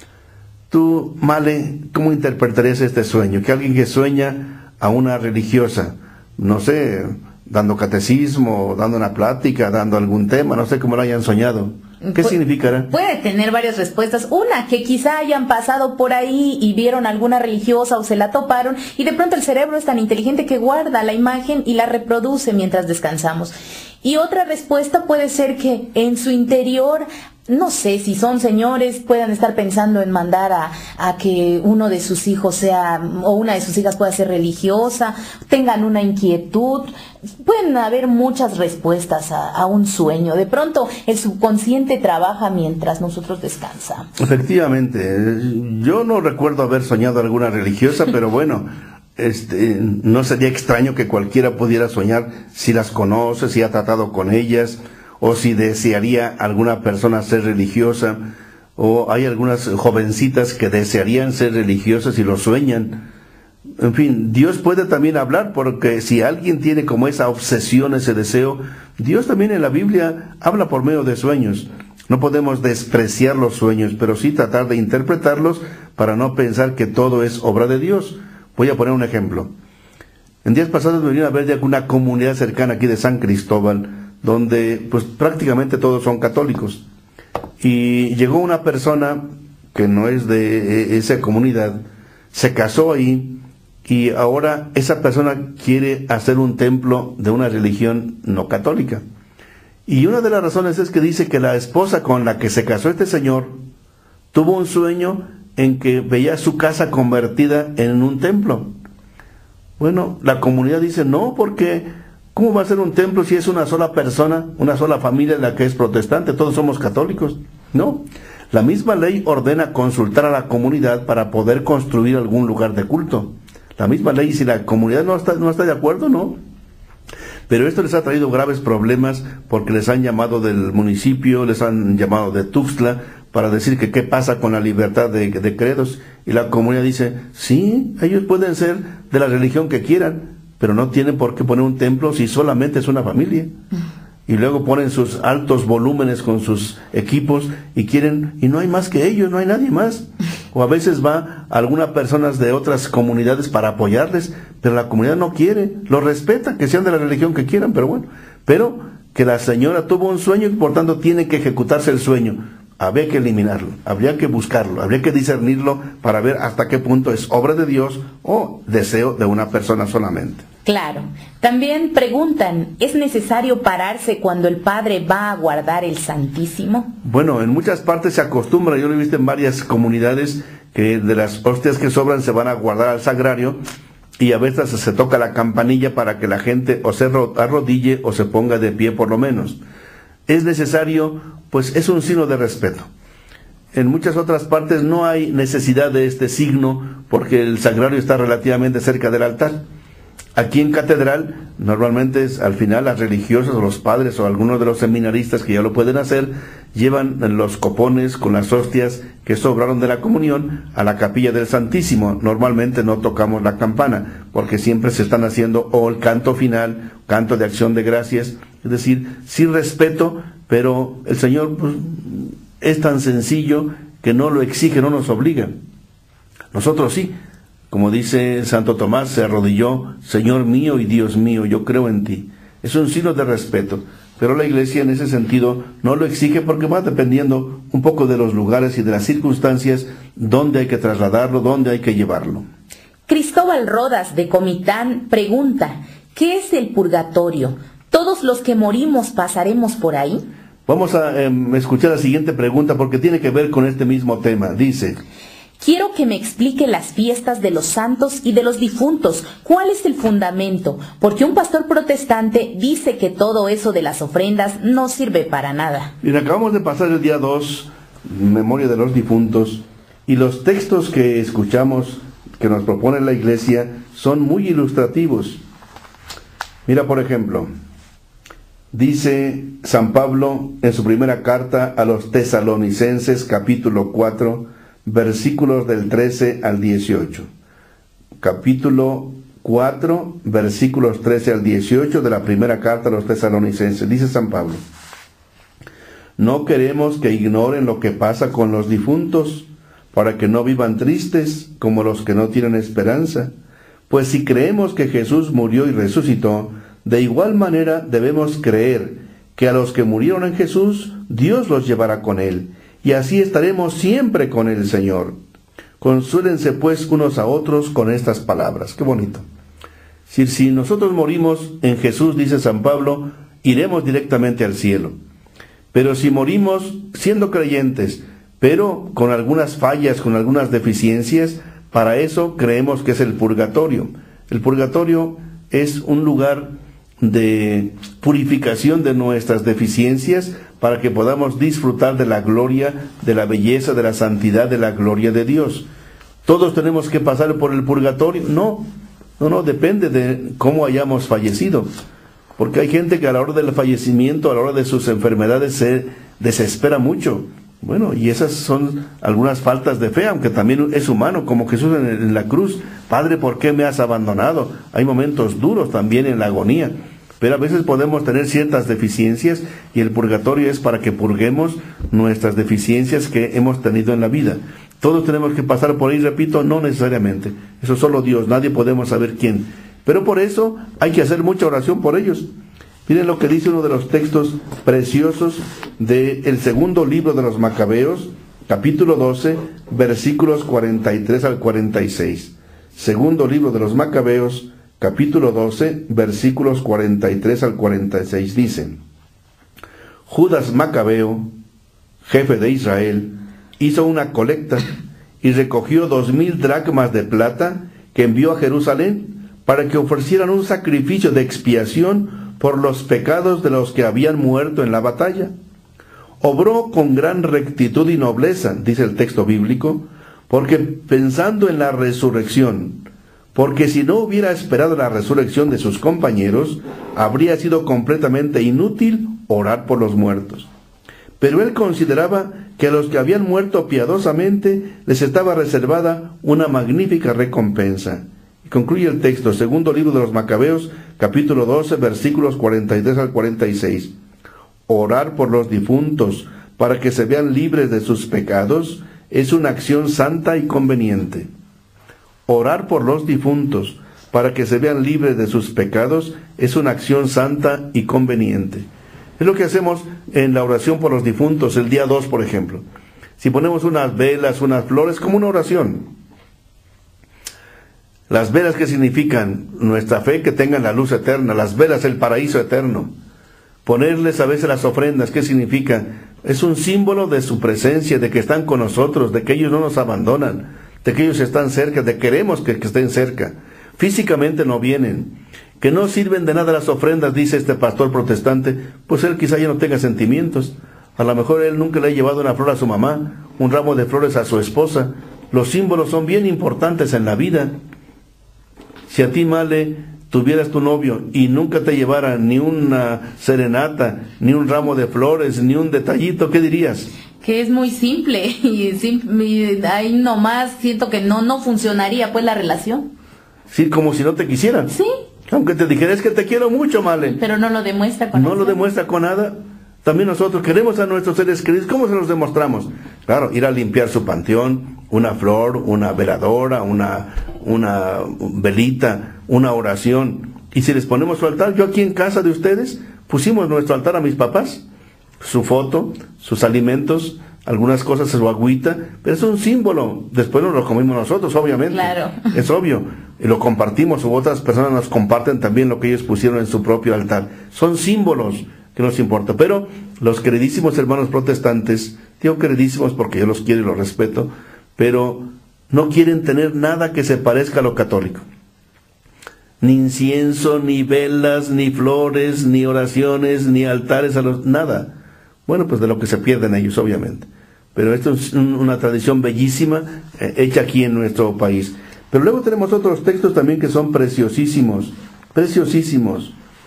Tú, Male, ¿cómo interpretarías este sueño? Que alguien que sueña a una religiosa, no sé, dando catecismo, dando una plática, dando algún tema, no sé cómo lo hayan soñado. ¿Qué Pu significará? Puede tener varias respuestas. Una, que quizá hayan pasado por ahí y vieron alguna religiosa o se la toparon y de pronto el cerebro es tan inteligente que guarda la imagen y la reproduce mientras descansamos. Y otra respuesta puede ser que en su interior, no sé, si son señores, puedan estar pensando en mandar a, a que uno de sus hijos sea, o una de sus hijas pueda ser religiosa, tengan una inquietud. Pueden haber muchas respuestas a, a un sueño. De pronto el subconsciente trabaja mientras nosotros descansamos. Efectivamente, yo no recuerdo haber soñado alguna religiosa, pero bueno, este, no sería extraño que cualquiera pudiera soñar si las conoce, si ha tratado con ellas, o si desearía alguna persona ser religiosa, o hay algunas jovencitas que desearían ser religiosas y lo sueñan. En fin, Dios puede también hablar, porque si alguien tiene como esa obsesión, ese deseo, Dios también en la Biblia habla por medio de sueños. No podemos despreciar los sueños, pero sí tratar de interpretarlos para no pensar que todo es obra de Dios. Voy a poner un ejemplo. En días pasados me vinieron a ver de alguna comunidad cercana aquí de San Cristóbal, donde pues prácticamente todos son católicos. Y llegó una persona que no es de esa comunidad, se casó ahí, y ahora esa persona quiere hacer un templo de una religión no católica. Y una de las razones es que dice que la esposa con la que se casó este señor tuvo un sueño en que veía su casa convertida en un templo. Bueno, la comunidad dice, no, porque ¿cómo va a ser un templo si es una sola persona, una sola familia la que es protestante? Todos somos católicos. No, la misma ley ordena consultar a la comunidad para poder construir algún lugar de culto. La misma ley, si la comunidad no está, no está de acuerdo, no. Pero esto les ha traído graves problemas porque les han llamado del municipio, les han llamado de Tuxtla para decir que qué pasa con la libertad de, de credos. Y la comunidad dice, sí, ellos pueden ser de la religión que quieran, pero no tienen por qué poner un templo si solamente es una familia. Y luego ponen sus altos volúmenes con sus equipos y quieren, y no hay más que ellos, no hay nadie más. O a veces va algunas personas de otras comunidades para apoyarles, pero la comunidad no quiere, lo respeta, que sean de la religión que quieran, pero bueno, pero que la señora tuvo un sueño y por tanto tiene que ejecutarse el sueño. Habría que eliminarlo, habría que buscarlo, habría que discernirlo para ver hasta qué punto es obra de Dios o deseo de una persona solamente. Claro. También preguntan, ¿es necesario pararse cuando el padre va a guardar el Santísimo? Bueno, en muchas partes se acostumbra, yo lo he visto en varias comunidades, que de las hostias que sobran se van a guardar al sagrario y a veces se toca la campanilla para que la gente o se arrodille o se ponga de pie por lo menos. Es necesario, pues es un signo de respeto. En muchas otras partes no hay necesidad de este signo porque el sagrario está relativamente cerca del altar. Aquí en catedral, normalmente es, al final las religiosas o los padres o algunos de los seminaristas que ya lo pueden hacer, llevan los copones con las hostias que sobraron de la comunión a la capilla del Santísimo. Normalmente no tocamos la campana, porque siempre se están haciendo o el canto final, canto de acción de gracias, es decir, sí respeto, pero el Señor pues, es tan sencillo que no lo exige, no nos obliga. Nosotros sí. Como dice Santo Tomás, se arrodilló, Señor mío y Dios mío, yo creo en ti. Es un signo de respeto, pero la Iglesia en ese sentido no lo exige porque va dependiendo un poco de los lugares y de las circunstancias donde hay que trasladarlo, donde hay que llevarlo. Cristóbal Rodas de Comitán pregunta, ¿qué es el purgatorio? ¿Todos los que morimos pasaremos por ahí? Vamos a eh, escuchar la siguiente pregunta porque tiene que ver con este mismo tema. Dice... Quiero que me explique las fiestas de los santos y de los difuntos. ¿Cuál es el fundamento? Porque un pastor protestante dice que todo eso de las ofrendas no sirve para nada. Bien, acabamos de pasar el día dos, memoria de los difuntos, y los textos que escuchamos, que nos propone la Iglesia, son muy ilustrativos. Mira, por ejemplo, dice San Pablo en su primera carta a los Tesalonicenses, capítulo cuatro, versículos del trece al dieciocho. Capítulo cuatro, versículos trece al dieciocho de la primera carta a los Tesalonicenses. Dice San Pablo: no queremos que ignoren lo que pasa con los difuntos, para que no vivan tristes como los que no tienen esperanza. Pues si creemos que Jesús murió y resucitó, de igual manera debemos creer que a los que murieron en Jesús, Dios los llevará con Él, y así estaremos siempre con el Señor. Consúlense pues unos a otros con estas palabras. Qué bonito. Si, si nosotros morimos en Jesús, dice San Pablo, iremos directamente al cielo. Pero si morimos siendo creyentes, pero con algunas fallas, con algunas deficiencias, para eso creemos que es el purgatorio. El purgatorio es un lugar de purificación de nuestras deficiencias para que podamos disfrutar de la gloria, de la belleza, de la santidad, de la gloria de Dios. ¿Todos tenemos que pasar por el purgatorio? No, no, no, depende de cómo hayamos fallecido. Porque hay gente que a la hora del fallecimiento, a la hora de sus enfermedades, se desespera mucho. Bueno, y esas son algunas faltas de fe, aunque también es humano, como Jesús en, en la cruz. Padre, ¿por qué me has abandonado? Hay momentos duros también en la agonía, pero a veces podemos tener ciertas deficiencias y el purgatorio es para que purguemos nuestras deficiencias que hemos tenido en la vida. Todos tenemos que pasar por ahí, repito, no necesariamente. Eso solo Dios, nadie podemos saber quién. Pero por eso hay que hacer mucha oración por ellos. Miren lo que dice uno de los textos preciosos del segundo libro de los Macabeos, capítulo doce, versículos cuarenta y tres al cuarenta y seis. Segundo libro de los Macabeos, capítulo doce, versículos cuarenta y tres al cuarenta y seis. Dice: Judas Macabeo, jefe de Israel, hizo una colecta y recogió dos mil dracmas de plata que envió a Jerusalén para que ofrecieran un sacrificio de expiación por los pecados de los que habían muerto en la batalla. Obró con gran rectitud y nobleza, dice el texto bíblico, porque pensando en la resurrección, porque si no hubiera esperado la resurrección de sus compañeros, habría sido completamente inútil orar por los muertos. Pero él consideraba que a los que habían muerto piadosamente les estaba reservada una magnífica recompensa. Y concluye el texto, segundo libro de los Macabeos, capítulo doce, versículos cuarenta y tres al cuarenta y seis. Orar por los difuntos para que se vean libres de sus pecados es una acción santa y conveniente. Orar por los difuntos para que se vean libres de sus pecados es una acción santa y conveniente. Es lo que hacemos en la oración por los difuntos, el día dos, por ejemplo. Si ponemos unas velas, unas flores, como una oración. Las velas, ¿qué significan? Nuestra fe, que tengan la luz eterna. Las velas, el paraíso eterno. Ponerles a veces las ofrendas, ¿qué significa? Es un símbolo de su presencia, de que están con nosotros, de que ellos no nos abandonan, de que ellos están cerca, de que queremos que, que estén cerca. Físicamente no vienen. Que no sirven de nada las ofrendas, dice este pastor protestante, pues él quizá ya no tenga sentimientos. A lo mejor él nunca le ha llevado una flor a su mamá, un ramo de flores a su esposa. Los símbolos son bien importantes en la vida. Si a ti, Male, tuvieras tu novio y nunca te llevara ni una serenata, ni un ramo de flores, ni un detallito, ¿qué dirías? Que es muy simple y, sim- y ahí nomás siento que no, no funcionaría pues la relación. Sí, como si no te quisieran. Sí. Aunque te dijera, es que te quiero mucho, Male. Pero no lo demuestra con No acción. lo demuestra con nada. También nosotros queremos a nuestros seres queridos. ¿Cómo se los demostramos? Claro, ir a limpiar su panteón, una flor, una veladora, una, una velita, una oración. Y si les ponemos su altar, yo aquí en casa de ustedes pusimos nuestro altar a mis papás. Su foto, sus alimentos, algunas cosas, su agüita, pero es un símbolo. Después nos lo comimos nosotros, obviamente. Claro. Es obvio. Y lo compartimos, o otras personas nos comparten también lo que ellos pusieron en su propio altar. Son símbolos que nos importa. Pero los queridísimos hermanos protestantes, digo queridísimos porque yo los quiero y los respeto, pero no quieren tener nada que se parezca a lo católico. Ni incienso, ni velas, ni flores, ni oraciones, ni altares, a los nada. Bueno, pues de lo que se pierden ellos, obviamente. Pero esto es un, una tradición bellísima, eh, hecha aquí en nuestro país. Pero luego tenemos otros textos también que son preciosísimos, preciosísimos.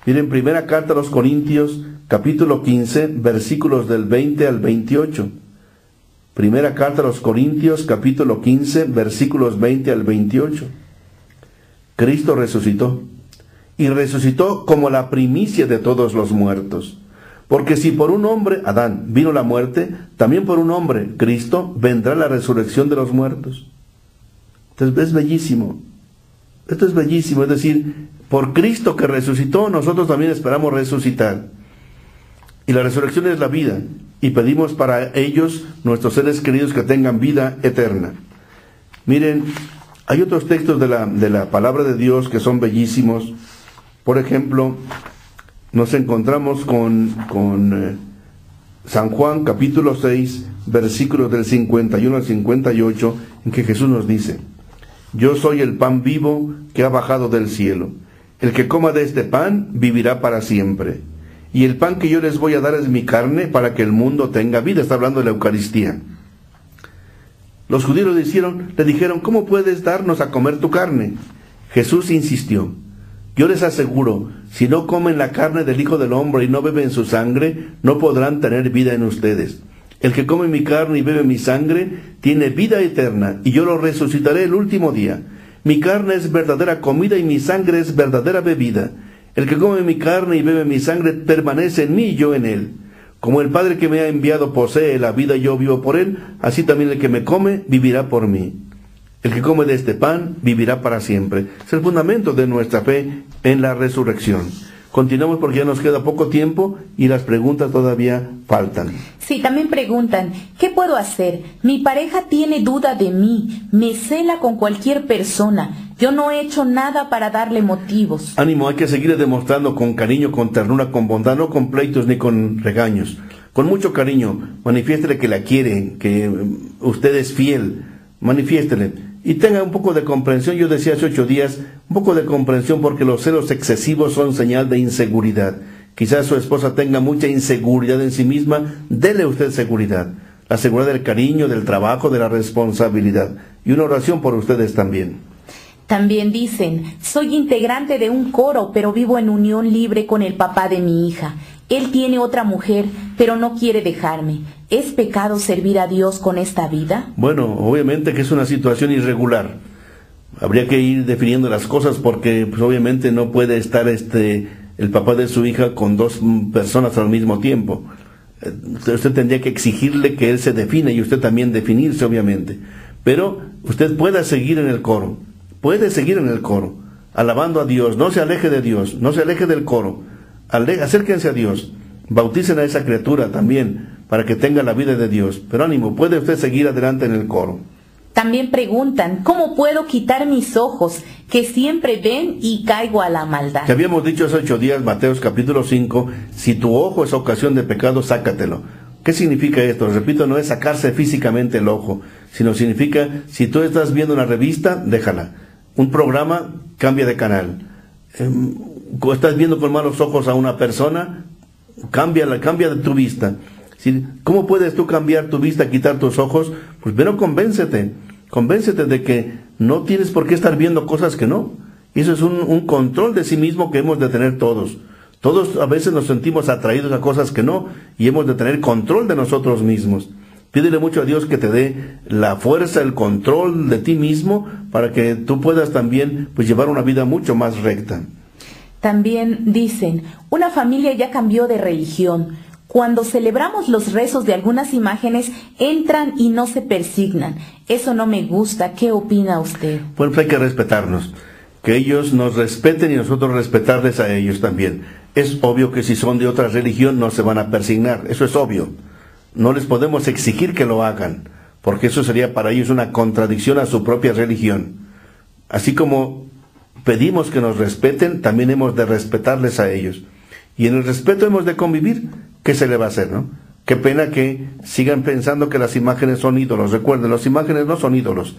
Miren, primera carta a los Corintios, capítulo quince, versículos del veinte al veintiocho. Primera carta a los Corintios, capítulo quince, versículos veinte al veintiocho. Cristo resucitó, y resucitó como la primicia de todos los muertos. Porque si por un hombre, Adán, vino la muerte, también por un hombre, Cristo, vendrá la resurrección de los muertos. Entonces es bellísimo. Esto es bellísimo, es decir, por Cristo que resucitó, nosotros también esperamos resucitar. Y la resurrección es la vida, y pedimos para ellos, nuestros seres queridos, que tengan vida eterna. Miren, hay otros textos de la, de la palabra de Dios que son bellísimos. Por ejemplo, nos encontramos con, con eh, San Juan capítulo seis, versículos del cincuenta y uno al cincuenta y ocho, en que Jesús nos dice: yo soy el pan vivo que ha bajado del cielo. El que coma de este pan vivirá para siempre. Y el pan que yo les voy a dar es mi carne, para que el mundo tenga vida. Está hablando de la Eucaristía. Los judíos le dijeron, le dijeron, ¿cómo puedes darnos a comer tu carne? Jesús insistió: yo les aseguro, si no comen la carne del Hijo del Hombre y no beben su sangre, no podrán tener vida en ustedes. El que come mi carne y bebe mi sangre, tiene vida eterna, y yo lo resucitaré el último día. Mi carne es verdadera comida y mi sangre es verdadera bebida. El que come mi carne y bebe mi sangre permanece en mí y yo en él. Como el Padre que me ha enviado posee la vida y yo vivo por él, así también el que me come vivirá por mí. El que come de este pan vivirá para siempre. Es el fundamento de nuestra fe en la resurrección. Continuamos porque ya nos queda poco tiempo y las preguntas todavía faltan. Sí, también preguntan, ¿qué puedo hacer? Mi pareja tiene duda de mí, me cela con cualquier persona. Yo no he hecho nada para darle motivos. Ánimo, hay que seguir demostrando con cariño, con ternura, con bondad, no con pleitos ni con regaños. Con mucho cariño, manifiéstele que la quiere, que usted es fiel, manifiéstele. Y tenga un poco de comprensión. Yo decía hace ocho días, un poco de comprensión, porque los celos excesivos son señal de inseguridad. Quizás su esposa tenga mucha inseguridad en sí misma, dele usted seguridad. La seguridad del cariño, del trabajo, de la responsabilidad. Y una oración por ustedes también. También dicen, soy integrante de un coro, pero vivo en unión libre con el papá de mi hija. Él tiene otra mujer, pero no quiere dejarme. ¿Es pecado servir a Dios con esta vida? Bueno, obviamente que es una situación irregular. Habría que ir definiendo las cosas porque pues, obviamente no puede estar este el papá de su hija con dos personas al mismo tiempo. Usted tendría que exigirle que él se define y usted también definirse, obviamente. Pero usted pueda seguir en el coro. Puede seguir en el coro, alabando a Dios. No se aleje de Dios, no se aleje del coro. Acérquense a Dios, bauticen a esa criatura también, para que tenga la vida de Dios. Pero ánimo, puede usted seguir adelante en el coro. También preguntan, ¿cómo puedo quitar mis ojos, que siempre ven y caigo a la maldad? Que habíamos dicho hace ocho días, Mateos capítulo cinco, si tu ojo es ocasión de pecado, sácatelo. ¿Qué significa esto? Repito, no es sacarse físicamente el ojo, sino significa, si tú estás viendo una revista, déjala. Un programa, cambia de canal. Eh, estás viendo con malos ojos a una persona, cambia, cambia de tu vista. ¿Cómo puedes tú cambiar tu vista, quitar tus ojos? Pues pero convéncete, convéncete de que no tienes por qué estar viendo cosas que no. Y eso es un, un control de sí mismo que hemos de tener todos. Todos a veces nos sentimos atraídos a cosas que no, y hemos de tener control de nosotros mismos. Pídele mucho a Dios que te dé la fuerza, el control de ti mismo, para que tú puedas también pues, llevar una vida mucho más recta. También dicen, una familia ya cambió de religión. Cuando celebramos los rezos de algunas imágenes, entran y no se persignan. Eso no me gusta. ¿Qué opina usted? Pues hay que respetarnos. Que ellos nos respeten y nosotros respetarles a ellos también. Es obvio que si son de otra religión no se van a persignar. Eso es obvio. No les podemos exigir que lo hagan, porque eso sería para ellos una contradicción a su propia religión. Así como pedimos que nos respeten, también hemos de respetarles a ellos. Y en el respeto hemos de convivir. ¿Qué se le va a hacer, no? Qué pena que sigan pensando que las imágenes son ídolos. Recuerden, las imágenes no son ídolos.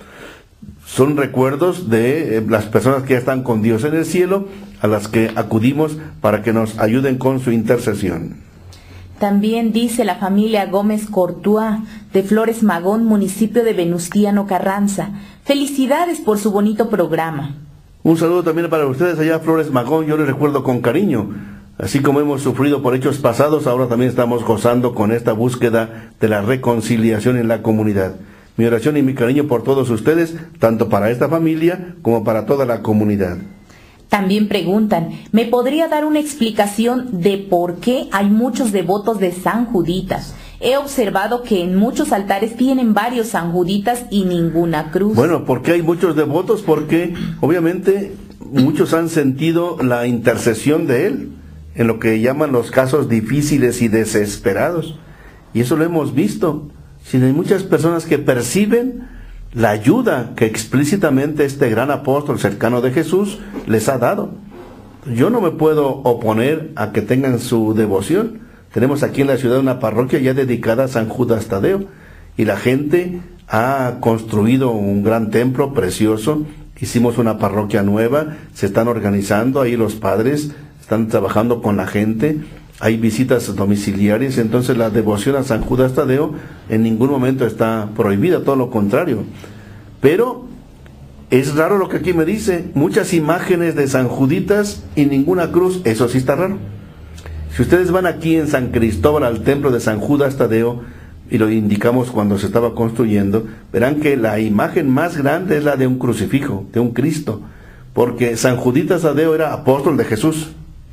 Son recuerdos de eh, las personas que ya están con Dios en el cielo, a las que acudimos para que nos ayuden con su intercesión. También dice la familia Gómez Cortuá, de Flores Magón, municipio de Venustiano Carranza. Felicidades por su bonito programa. Un saludo también para ustedes allá, Flores Magón, yo les recuerdo con cariño. Así como hemos sufrido por hechos pasados, ahora también estamos gozando con esta búsqueda de la reconciliación en la comunidad. Mi oración y mi cariño por todos ustedes, tanto para esta familia como para toda la comunidad. También preguntan, ¿me podría dar una explicación de por qué hay muchos devotos de San Juditas? He observado que en muchos altares tienen varios San Juditas y ninguna cruz. Bueno, ¿por qué hay muchos devotos? Porque obviamente muchos han sentido la intercesión de él en lo que llaman los casos difíciles y desesperados. Y eso lo hemos visto. Si hay muchas personas que perciben la ayuda que explícitamente este gran apóstol cercano de Jesús les ha dado. Yo no me puedo oponer a que tengan su devoción. Tenemos aquí en la ciudad una parroquia ya dedicada a San Judas Tadeo y la gente ha construido un gran templo precioso. Hicimos una parroquia nueva, se están organizando, ahí los padres están trabajando con la gente, hay visitas domiciliarias, entonces la devoción a San Judas Tadeo en ningún momento está prohibida, todo lo contrario. Pero es raro lo que aquí me dice, muchas imágenes de San Juditas y ninguna cruz, eso sí está raro. Si ustedes van aquí en San Cristóbal al templo de San Judas Tadeo, y lo indicamos cuando se estaba construyendo, verán que la imagen más grande es la de un crucifijo, de un Cristo, porque San Juditas Tadeo era apóstol de Jesús.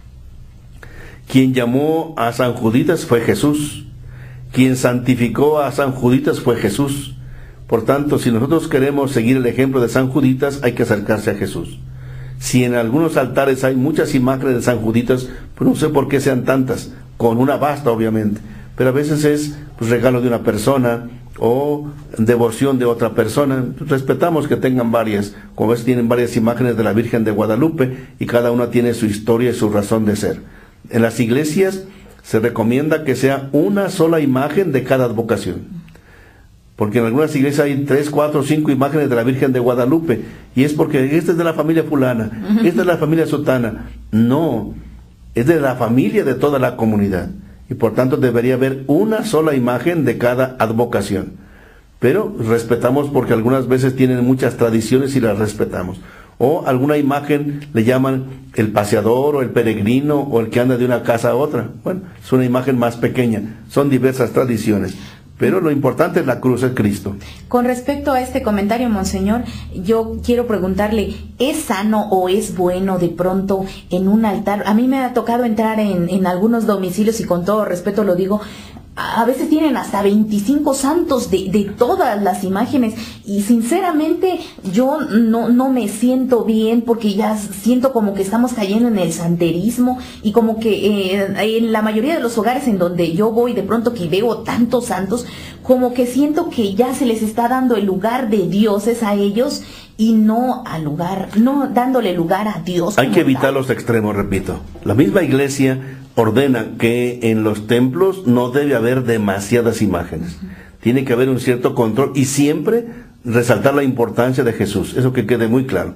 Quien llamó a San Juditas fue Jesús. Quien santificó a San Juditas fue Jesús. Por tanto, si nosotros queremos seguir el ejemplo de San Juditas, hay que acercarse a Jesús. Si en algunos altares hay muchas imágenes de San Juditas, pues no sé por qué sean tantas, con una basta obviamente, pero a veces es pues, regalo de una persona o devoción de otra persona. Respetamos que tengan varias, como ves tienen varias imágenes de la Virgen de Guadalupe y cada una tiene su historia y su razón de ser. En las iglesias se recomienda que sea una sola imagen de cada advocación. Porque en algunas iglesias hay tres, cuatro, cinco imágenes de la Virgen de Guadalupe. Y es porque esta es de la familia fulana, esta es de la familia sotana. No, es de la familia de toda la comunidad. Y por tanto debería haber una sola imagen de cada advocación. Pero respetamos porque algunas veces tienen muchas tradiciones y las respetamos. O alguna imagen le llaman el paseador o el peregrino o el que anda de una casa a otra. Bueno, es una imagen más pequeña. Son diversas tradiciones. Pero lo importante es la cruz de Cristo. Con respecto a este comentario, Monseñor, yo quiero preguntarle, ¿es sano o es bueno de pronto en un altar? A mí me ha tocado entrar en, en algunos domicilios y con todo respeto lo digo, a veces tienen hasta veinticinco santos de, de todas las imágenes y sinceramente yo no, no me siento bien porque ya siento como que estamos cayendo en el santerismo y como que eh, en la mayoría de los hogares en donde yo voy de pronto que veo tantos santos, como que siento que ya se les está dando el lugar de dioses a ellos y no al lugar, no dándole lugar a Dios. Hay que evitar tal. los extremos, repito. La misma iglesia ordena que en los templos no debe haber demasiadas imágenes. Uh-huh. Tiene que haber un cierto control y siempre resaltar la importancia de Jesús. Eso que quede muy claro.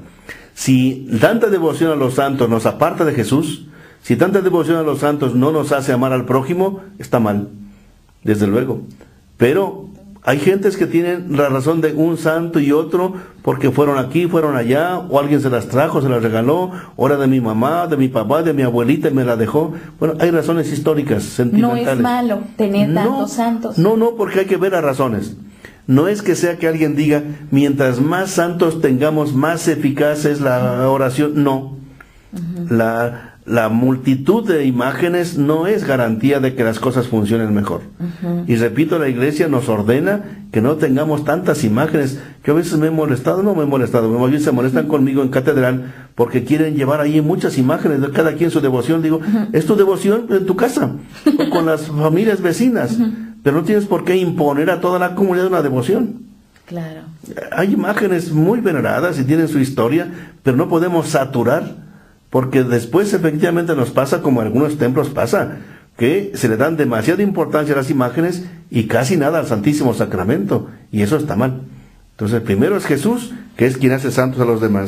Si tanta devoción a los santos nos aparta de Jesús, si tanta devoción a los santos no nos hace amar al prójimo, está mal, desde luego. Pero hay gentes que tienen la razón de un santo y otro porque fueron aquí, fueron allá, o alguien se las trajo, se las regaló, o era de mi mamá, de mi papá, de mi abuelita y me la dejó. Bueno, hay razones históricas, sentimentales. No es malo tener no, tantos santos. No, no, porque hay que ver las razones. No es que sea que alguien diga, mientras más santos tengamos, más eficaz es la oración. No. Uh-huh. La... La multitud de imágenes no es garantía de que las cosas funcionen mejor. Uh-huh. Y repito, la iglesia nos ordena que no tengamos tantas imágenes. Yo a veces me he molestado, no me he molestado, más bien se molestan conmigo en catedral porque quieren llevar ahí muchas imágenes de cada quien su devoción. Digo, uh-huh. es tu devoción en tu casa, o con las familias vecinas, uh-huh. pero no tienes por qué imponer a toda la comunidad una devoción. Claro. Hay imágenes muy veneradas y tienen su historia, pero no podemos saturar. Porque después efectivamente nos pasa como en algunos templos pasa, que se le dan demasiada importancia a las imágenes y casi nada al Santísimo Sacramento, y eso está mal. Entonces primero es Jesús, que es quien hace santos a los demás,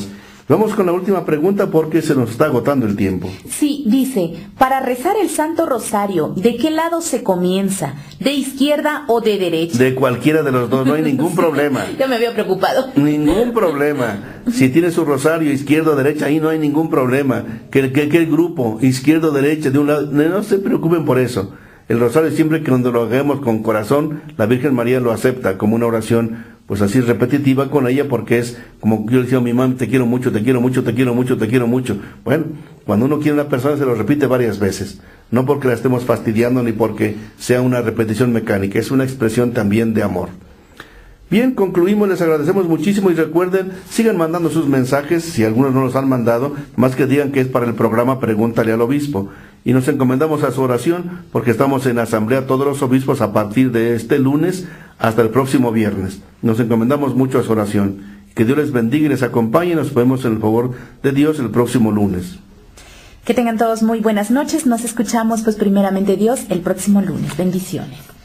Vamos con la última pregunta porque se nos está agotando el tiempo. Sí, dice, para rezar el Santo Rosario, ¿de qué lado se comienza? ¿De izquierda o de derecha? De cualquiera de los dos, no hay ningún Sí, problema. Ya me había preocupado. Ningún problema. Si tiene su rosario izquierdo o derecha, ahí no hay ningún problema. Que, que, que el grupo, izquierdo o derecha, de un lado, no se preocupen por eso. El rosario siempre que cuando lo hagamos con corazón, la Virgen María lo acepta como una oración, pues así repetitiva con ella, porque es como yo le decía a mi mamá, te quiero mucho, te quiero mucho, te quiero mucho, te quiero mucho. Bueno, cuando uno quiere a una persona se lo repite varias veces, no porque la estemos fastidiando ni porque sea una repetición mecánica, es una expresión también de amor. Bien, concluimos, les agradecemos muchísimo y recuerden, sigan mandando sus mensajes, si algunos no los han mandado, más que digan que es para el programa Pregúntale al Obispo. Y nos encomendamos a su oración, porque estamos en asamblea todos los obispos a partir de este lunes hasta el próximo viernes. Nos encomendamos mucho a su oración. Que Dios les bendiga y les acompañe, nos vemos en el favor de Dios el próximo lunes. Que tengan todos muy buenas noches, nos escuchamos pues primeramente Dios el próximo lunes. Bendiciones.